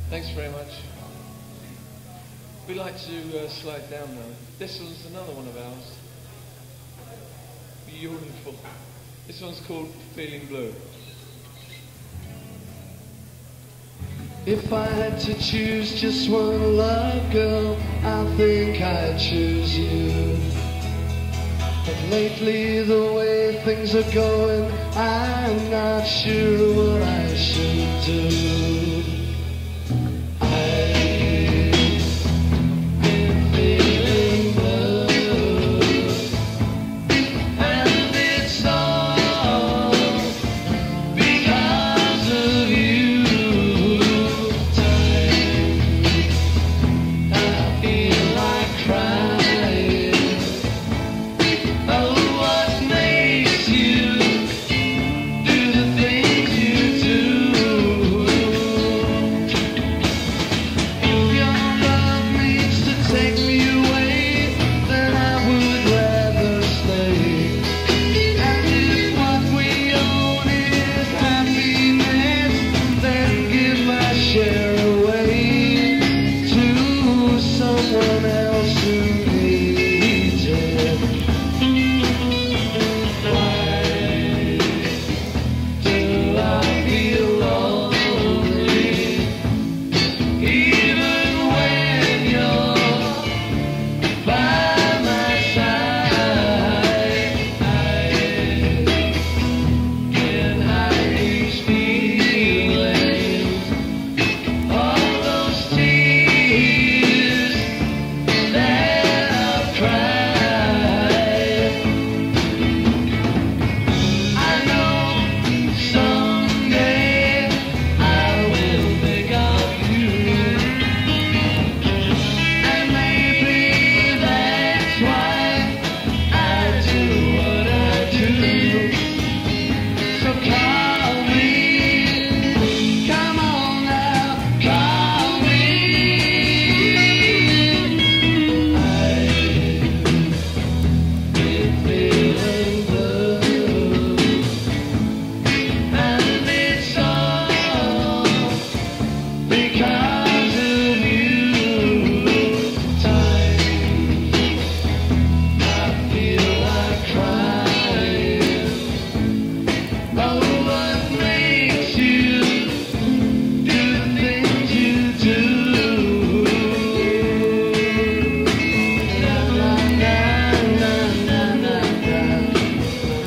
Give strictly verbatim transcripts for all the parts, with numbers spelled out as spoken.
Thanks very much. We like to uh, slow it down now. This one's another one of ours. Beautiful. This one's called Feeling Blue. If I had to choose just one love, girl, I think I'd choose you. But lately the way things are going, I'm not sure what I should do.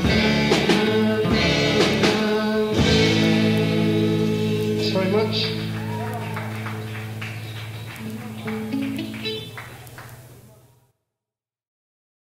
Very much.